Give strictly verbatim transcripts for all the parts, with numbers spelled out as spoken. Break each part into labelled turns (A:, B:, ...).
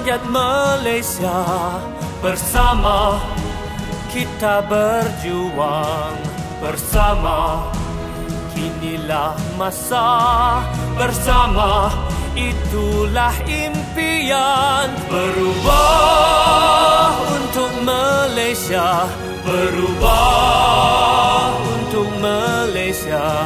A: rakyat Malaysia bersama kita berjuang bersama. Inilah masa bersama, itulah impian. Berubah untuk Malaysia, berubah untuk Malaysia,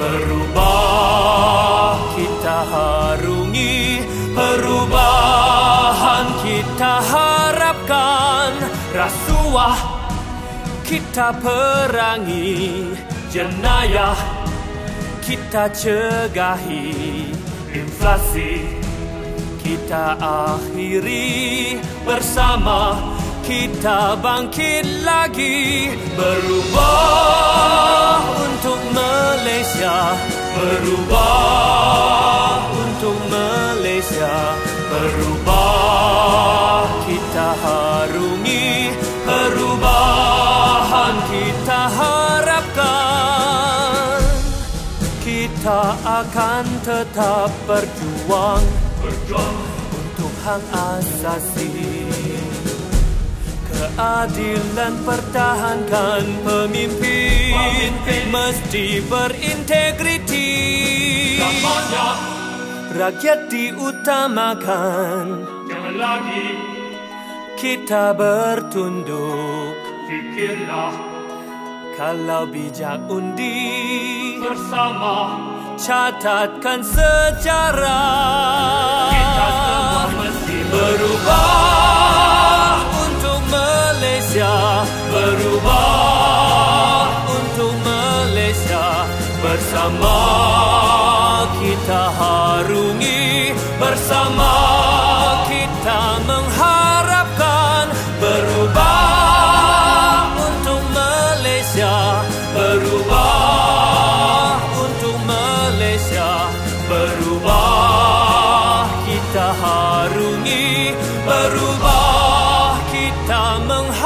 A: berubah kita harungi, perubahan kita harapkan. Rasuah kita perangi, jenayah kita cegahi, inflasi kita akhiri, bersama kita bangkit lagi. Berubah untuk Malaysia, berubah untuk Malaysia, berubah kita harungi, perubahan kita harapkan. Kita akan tetap berjuang, berjuang untuk hak asasi, keadilan pertahankan. Pemimpin, Pemimpin mesti berintegriti, rakyat diutamakan. Jangan lagi kita bertunduk, fikirlah kalau bijak undi bersama, catatkan sejarah. Kita semua mesti berubah untuk Malaysia, berubah untuk Malaysia, bersama kita harungi, bersama kita mengharapkan. Berubah untuk Malaysia, berubah untuk Malaysia, berubah kita harungi, berubah kita mengharapkan.